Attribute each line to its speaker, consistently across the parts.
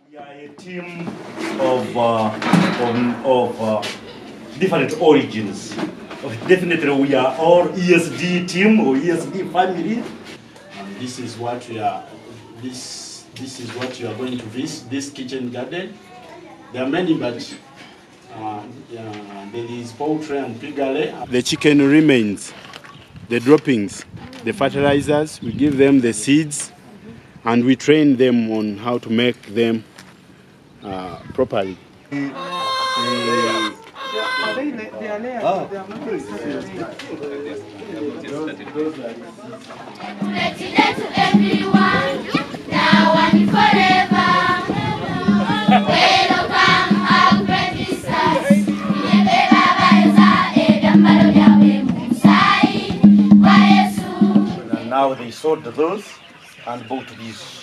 Speaker 1: We are a team of different origins. Definitely, we are all ESD team or ESD family.
Speaker 2: And this is what we are. This is what you are going to visit. This kitchen garden. There are many, but there is poultry and piggery. The chicken remains, the droppings, the fertilizers. We give them the seeds, and we train them on how to make them properly.
Speaker 1: Now they sold those and bought these.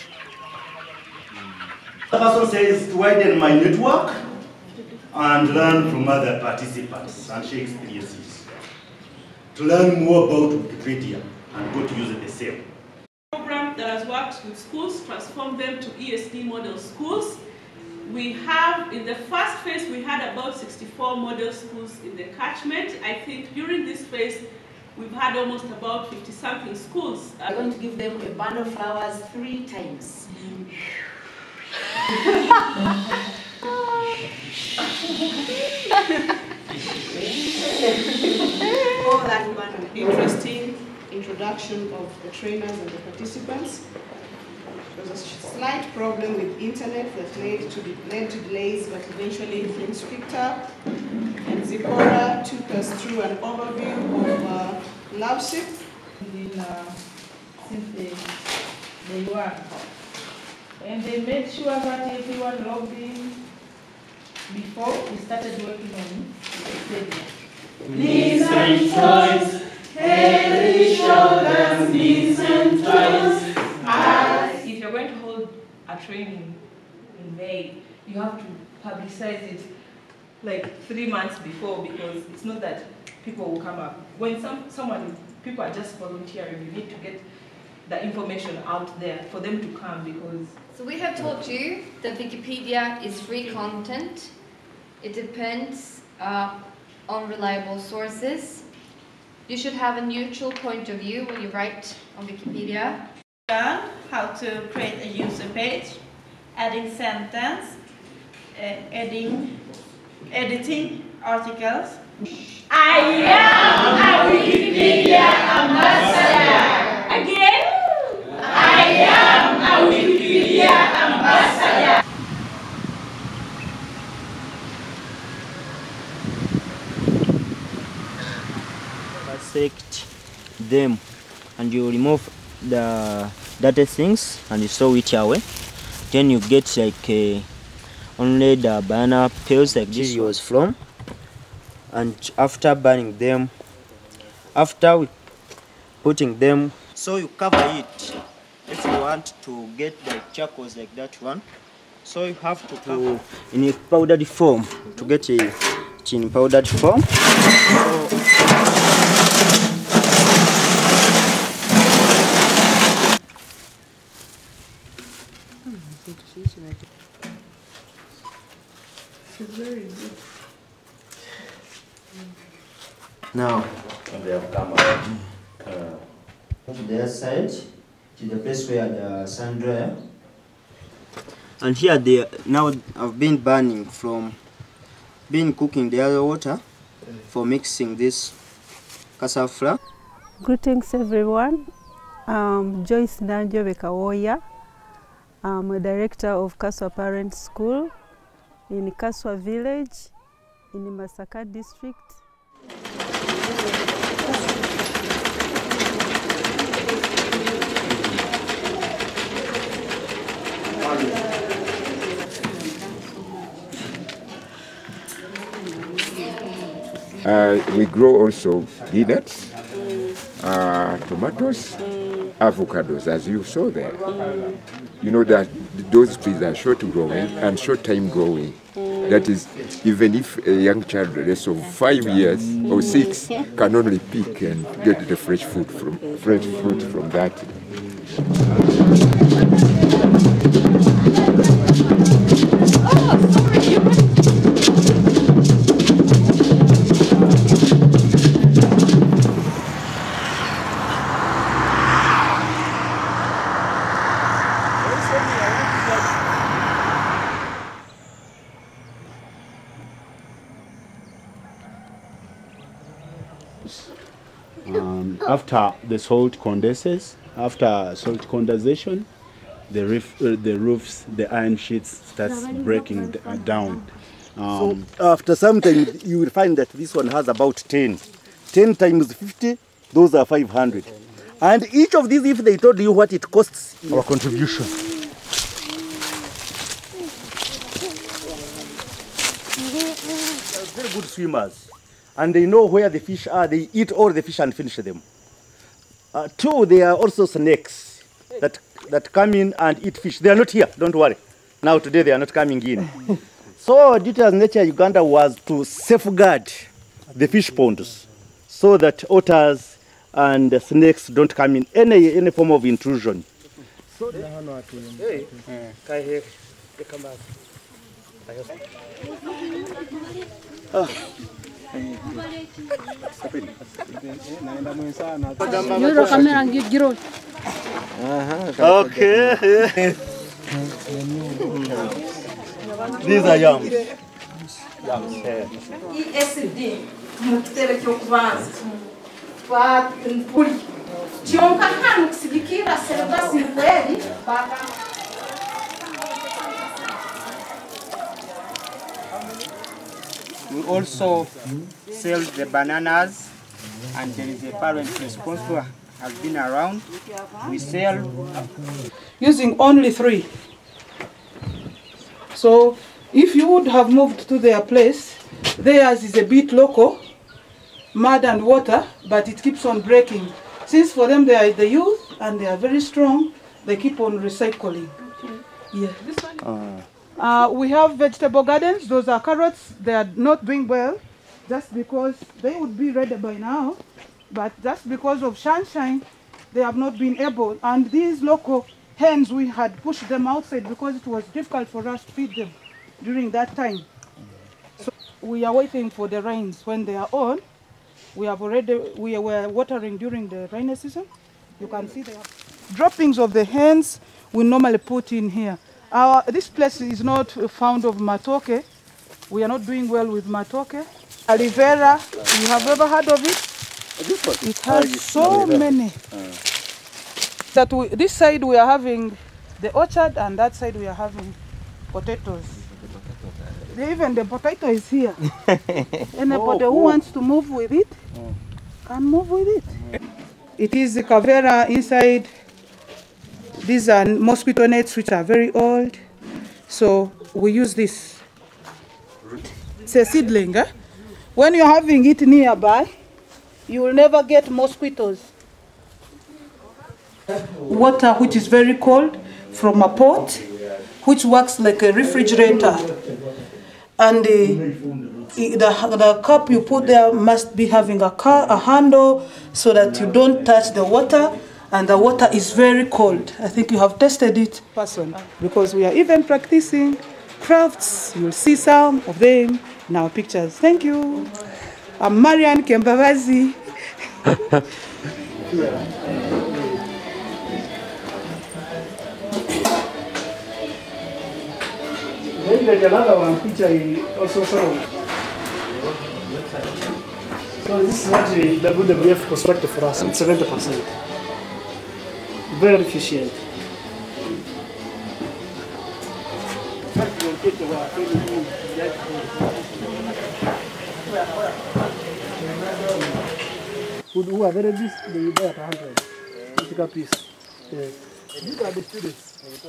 Speaker 1: The person says to widen my network and learn from other participants and share experiences. To learn more about Wikipedia and go to use it the same.
Speaker 3: Program that has worked with schools, transformed them to ESD model schools. We have, in the first phase, we had about 64 model schools in the catchment. I think during this phase, we've had almost about 50-something schools.
Speaker 4: I'm going to give them a bundle of flowers 3 times.
Speaker 5: All that one interesting introduction of the trainers and the participants. There was a slight problem with internet that led to delays, but eventually things picked up. And Zipporah took us through an overview of LabShip.
Speaker 6: Since they work. And they made sure that everyone logged in before we started working on Wikipedia.
Speaker 7: Listen twice, every shoulder, listen twice.
Speaker 6: If you're going to hold a training in May, you have to publicize it like 3 months before, because it's not that people will come up. When people are just volunteering, you need to get the information out there for them to come, because...
Speaker 8: So we have told you that Wikipedia is free content. It depends on reliable sources. You should have a neutral point of view when you write on Wikipedia.
Speaker 7: Learn how to create a user page, adding sentence, editing articles. I am a Wikipedia ambassador. Again, I am a Wikipedia ambassador.
Speaker 9: Dissect them, and you remove the dirty things and you throw it away. Then you get like only the banana peels like this was from. And after burning them, after putting them, so you cover it. If you want to get the charcoals like that one, so you have to cover in a powdered form to get it in powdered form. Now,
Speaker 1: they have come out.
Speaker 9: to their side, to the place where the sun dryer. And here they now have been burning from cooking the other water for mixing this cassava flour.
Speaker 10: Greetings everyone. I'm Joyce Nanjo Bekawoya. I'm a director of Kaswa Parent School in Kaswa Village in Masaka District.
Speaker 11: We grow also peanuts, tomatoes, avocados, as you saw there. You know that those trees are short growing and short time growing. That is, even if a young child less of 5 years or 6 can only pick and get the fresh fruit from that.
Speaker 2: after the salt condenses, after salt condensation, the roofs, the iron sheets starts breaking down.
Speaker 1: So after some time, you will find that this one has about 10. 10 times 50, those are 500. And each of these, if they told you what it costs, our contribution. They're very good swimmers. And they know where the fish are. They eat all the fish and finish them. Two, there are also snakes that come in and eat fish. They are not here, don't worry. Now today they are not coming in. So duty as Nature Uganda was to safeguard the fish ponds so that otters and snakes don't come in any form of intrusion. So okay. These are yams.
Speaker 12: ESD, mukitebe kyokubanza. Mpuli. Kyonka hano kusigikira serivasi kweli baka.
Speaker 13: We also sell the bananas, and there is a parent responsible has been around. We sell
Speaker 5: using only 3. So if you would have moved to their place, theirs is a bit local, mud and water, but it keeps on breaking. Since for them they are the youth and they are very strong, they keep on recycling. Okay. Yeah. This one? We have vegetable gardens. Those are carrots. They are not doing well, just because they would be ready by now, but just because of sunshine, they have not been able. And these local hens, we had pushed them outside because it was difficult for us to feed them during that time. So we are waiting for the rains. When they are on, we were watering during the rainy season. You can see the droppings of the hens we normally put in here. This place is not found of matoke. We are not doing well with matoke. Aloe vera, you have ever heard of it? It has so many. This side we are having the orchard, and that side we are having potatoes. Even the potato is here. Anybody who wants to move with it can move with it. It is the Kavera inside. These are mosquito nets which are very old. So we use this. It's a seedling. Eh? When you're having it nearby, you will never get mosquitoes. Water which is very cold from a pot, which works like a refrigerator. And the cup you put there must be having a handle so that you don't touch the water, and the water is very cold. I think you have tested it, person, because we are even practicing crafts. You'll see some of them in our pictures. Thank you. I'm Marian Kembavazi.
Speaker 14: Then there's another one which I also saw. So this is actually the WWF perspective for us. It's 70%. Very efficient. Who are very busy, they buy at 100. Take a piece. Yes. These are the students.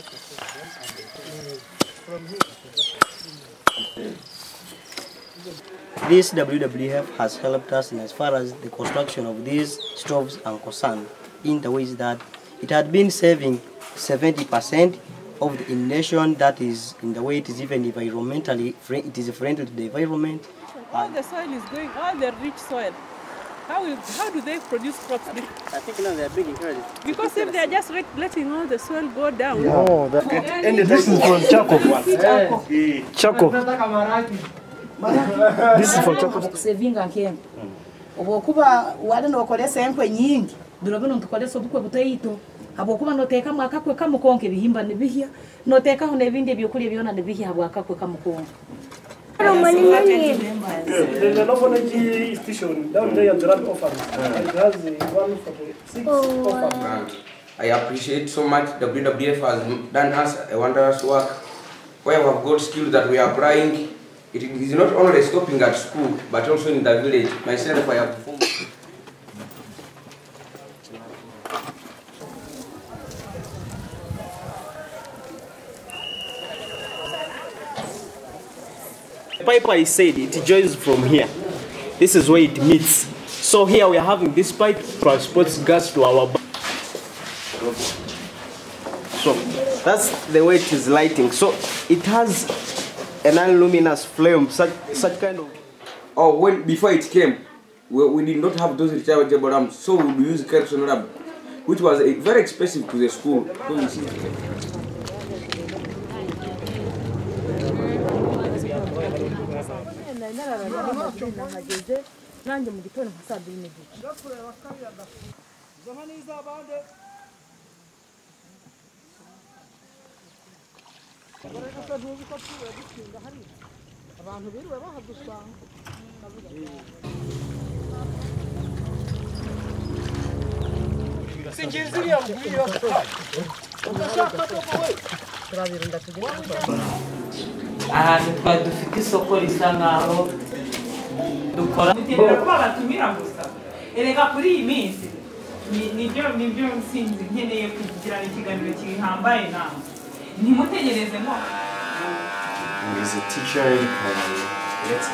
Speaker 15: This WWF has helped us in as far as the construction of these stoves are concerned, in the ways that it had been saving 70% of the inundation. That is in the way it is even environmentally, it is friendly to the environment.
Speaker 3: All the soil is going, all the rich soil. How do they produce crops?
Speaker 15: I think now they are being encouraged.
Speaker 3: Because if they are just letting all the soil go down.
Speaker 14: Oh, and this is for Chaco. Chaco. This is for Chaco.
Speaker 4: Saving again. Obokuba wale no kolesa enkwe nyingi. Birobino ntukolesa obukwe butayito. Abokuba noteka mwakakwe kamukonke bihimba nebihya. Noteka ho nebindi byokulya byona nebihya bwakakwe kamukonke.
Speaker 14: There's an orphanage station down there at the Rand Orphanage. It has 146 orphans.
Speaker 16: I appreciate so much WWF has done us a wondrous work where we have got skills that we are applying. It is not only stopping at school but also in the village. Myself, I have performed.
Speaker 17: The pipe, I said, it joins from here. This is where it meets. So here we are having this pipe transports gas to our. So that's the way it is lighting. So it has an unluminous flame, such kind of.
Speaker 16: Oh, when before it came, we did not have those rechargeable lamps, so we would use kerosene lamp, which was very expensive to the school.
Speaker 18: ahantu twari dufite isoko risa nkaho dukora kuba batumira gusa erega kuri iyi minsi nibyo nsinzi nkeneye kugira ikiganiro kihambaye nawe ntimutegerezemo.
Speaker 19: Is a teacher let's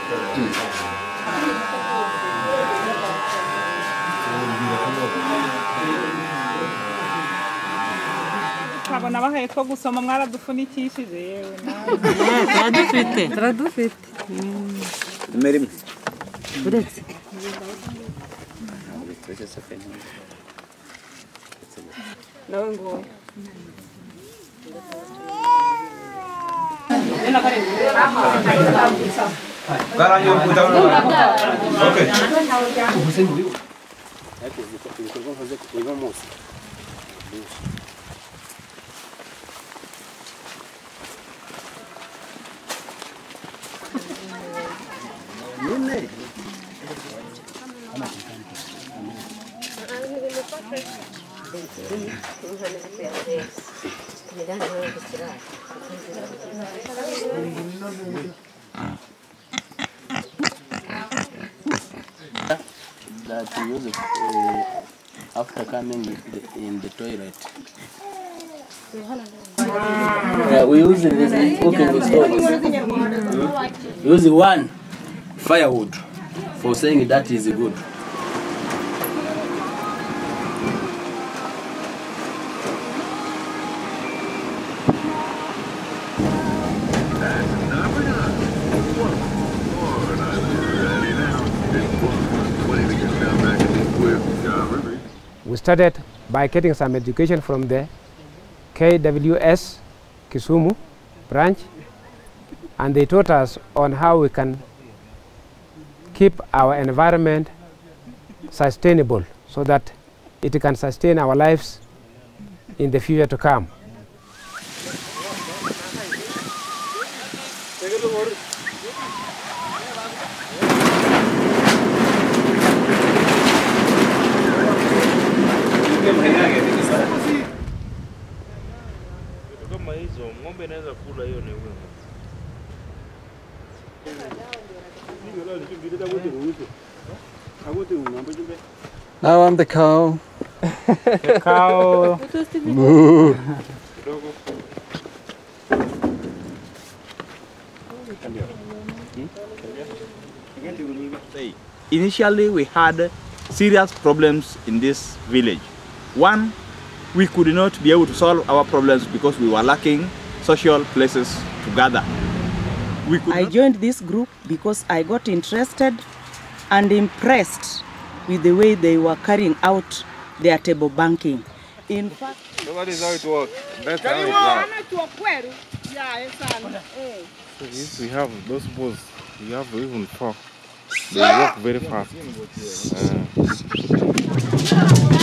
Speaker 18: twabona bahaye two gusoma mwaradufunikishije yewe
Speaker 20: turadufite
Speaker 1: Merim.
Speaker 20: uretse
Speaker 18: nawe ngo
Speaker 21: that we use it after coming in the toilet. Yeah, we use it as cooking stoves. We use one firewood for saying that is good.
Speaker 22: We started by getting some education from the KWS Kisumu branch, and they taught us on how we can keep our environment sustainable so that it can sustain our lives in the future to come.
Speaker 23: Now I'm the cow.
Speaker 18: The cow.
Speaker 23: Moo.
Speaker 24: Initially, we had serious problems in this village. One, we could not be able to solve our problems because we were lacking social places to gather.
Speaker 25: I joined this group because I got interested and impressed with the way they were carrying out their table banking. In fact,
Speaker 26: so that is how it works. That's how it works. So if we have those balls, we have even 4. They work very fast.